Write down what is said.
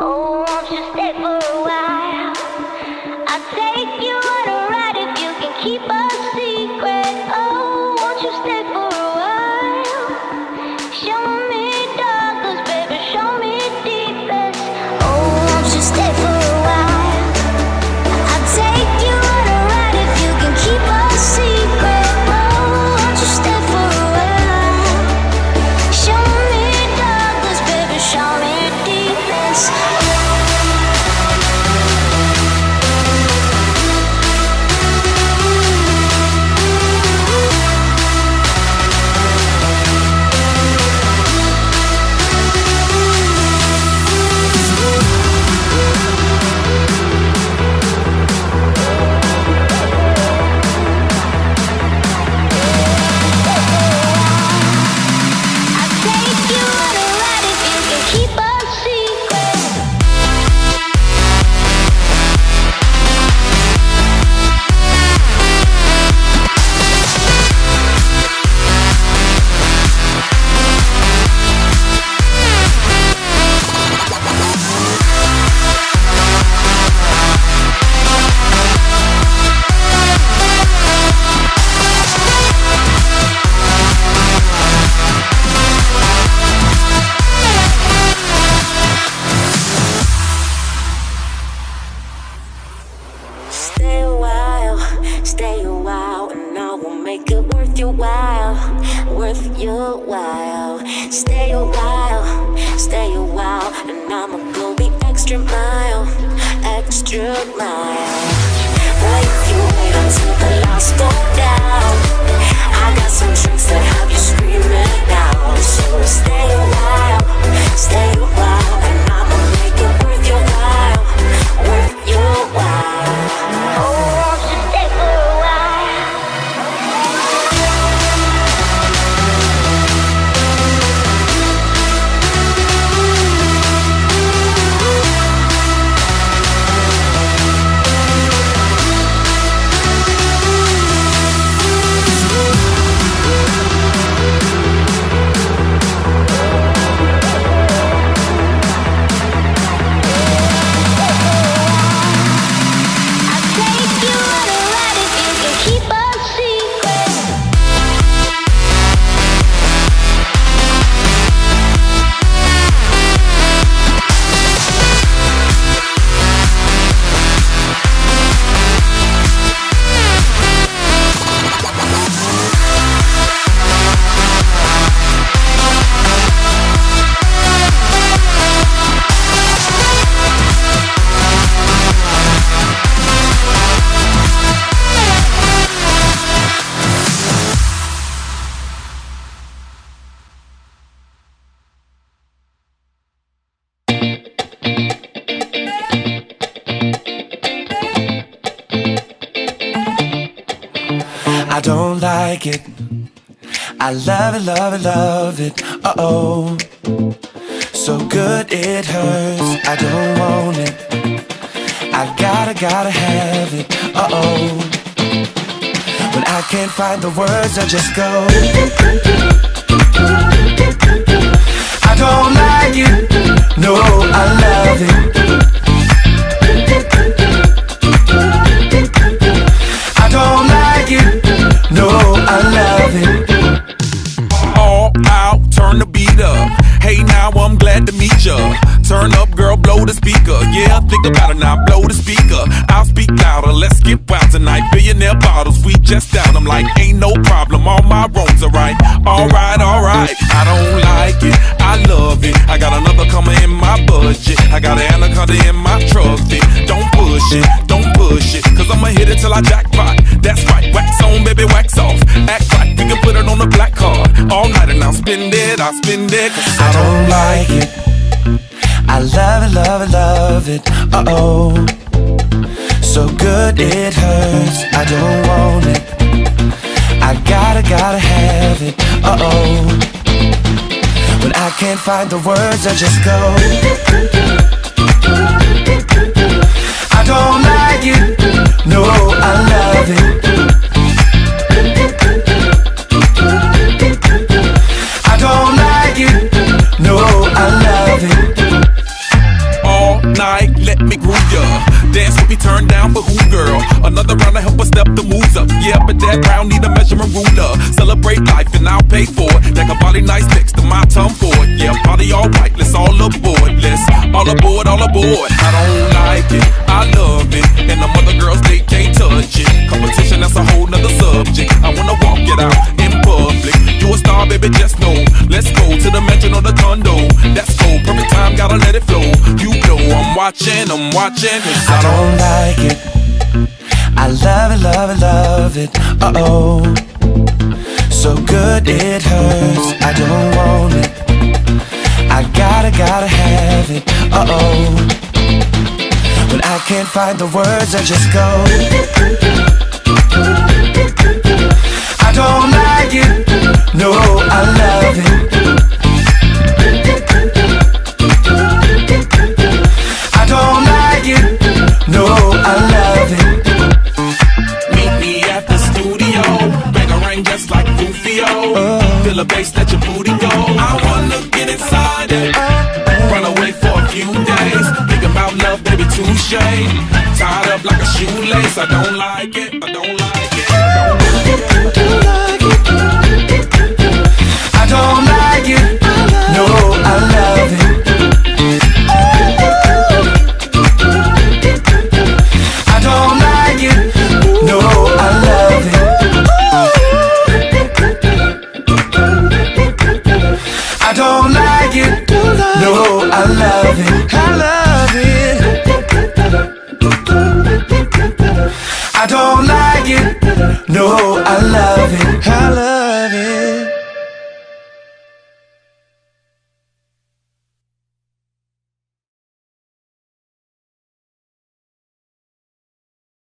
Oh, won't you stay for a while? I'll take you on a ride if you can keep a secret. Oh, won't you stay for a while? Show me darkness, baby, show me deepest. Oh, won't you stay for a while? I'll take you on a ride if you can keep a secret. Oh, won't you stay for a while? Show me darkness, baby, show me deepest. Stay a while, and I will make it worth your while, worth your while. Stay a while, and I'ma go the extra mile, extra mile. Boy, if you wait until the lights go down, I got some tricks that have you screaming out. So stay a while, and I'ma make it worth your while, worth your while. Oh, I don't like it. I love it, love it, love it. Uh-oh, so good it hurts. I don't want it. I gotta have it. Uh-oh, when I can't find the words, I just go. I don't like it. No, I love it. I don't like it. No, I love it. All out, turn the beat up. Hey, now I'm glad to meet ya. Turn up, girl, blow the speaker. Yeah, think about it now, blow the speaker. I'll speak louder, let's get wild tonight. Billionaire bottles, we just down. I'm like, ain't no problem, all my wrongs are right. Alright, alright, I don't like it, I love it. I got another coming in my budget. I got an anaconda in my trusty. Don't push it, cause I'ma hit it till I jackpot. That's right, wax on, baby, wax off. Act right, we can put it on the black card. All night and I'll spend it, I'll spend it. I don't like it. I love it, love it, love it. Uh-oh, so good it hurts. I don't want it. I gotta have it. Uh-oh, when I can't find the words, I just go. I don't like it. No, I love it. I don't like it. No, I love it. All up, the moves up. Yeah, but that brown need a measuring ruler. Celebrate life and I'll pay for it. Like a body nice next to my tongue for it. Yeah, party all right, let's all aboard. Let's all aboard, all aboard. I don't like it, I love it, and the other girls, they can't touch it. Competition, that's a whole nother subject. I wanna walk it out in public. You a star, baby, just know. Let's go to the mansion or the condo. That's cool, perfect time, gotta let it flow. You know I'm watching, I don't like it, I love it, love it, love it. Uh-oh, so good it hurts. I don't want it, I gotta have it. Uh-oh, when I can't find the words, I just go. I don't like it, no, I love it. I don't like it, no, I love it. Meet me at the studio, bang a ring just like Rufio. Feel a bass, let your booty go. I wanna get inside it, run away for a few days. Think about love, baby, touche. Tied up like a shoelace. I don't like it, I don't like it, I don't like it. I don't like it, no, I love it. I don't like it, no, I love it. I don't like it, no, I love it. I love it. I don't like it, no, I love it. I love it.